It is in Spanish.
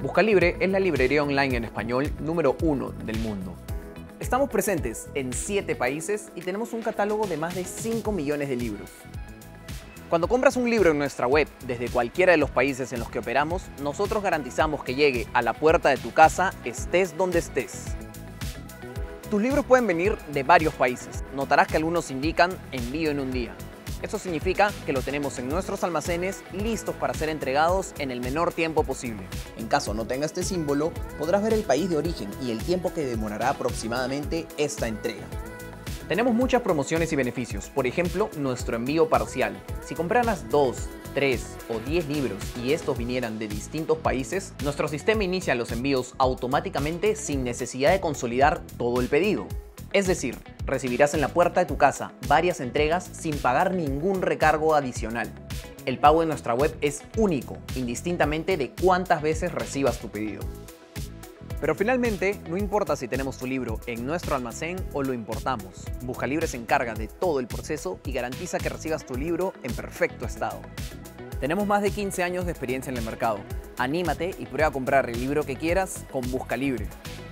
Buscalibre es la librería online en español número 1 del mundo. Estamos presentes en 7 países y tenemos un catálogo de más de 5 millones de libros. Cuando compras un libro en nuestra web desde cualquiera de los países en los que operamos, nosotros garantizamos que llegue a la puerta de tu casa estés donde estés. Tus libros pueden venir de varios países. Notarás que algunos indican envío en un día. Eso significa que lo tenemos en nuestros almacenes listos para ser entregados en el menor tiempo posible. En caso no tenga este símbolo, podrás ver el país de origen y el tiempo que demorará aproximadamente esta entrega. Tenemos muchas promociones y beneficios, por ejemplo, nuestro envío parcial. Si compraras 2, 3 o 10 libros y estos vinieran de distintos países, nuestro sistema inicia los envíos automáticamente sin necesidad de consolidar todo el pedido. Es decir, recibirás en la puerta de tu casa varias entregas sin pagar ningún recargo adicional. El pago en nuestra web es único, indistintamente de cuántas veces recibas tu pedido. Pero finalmente, no importa si tenemos tu libro en nuestro almacén o lo importamos. Buscalibre se encarga de todo el proceso y garantiza que recibas tu libro en perfecto estado. Tenemos más de 15 años de experiencia en el mercado. Anímate y prueba a comprar el libro que quieras con Buscalibre.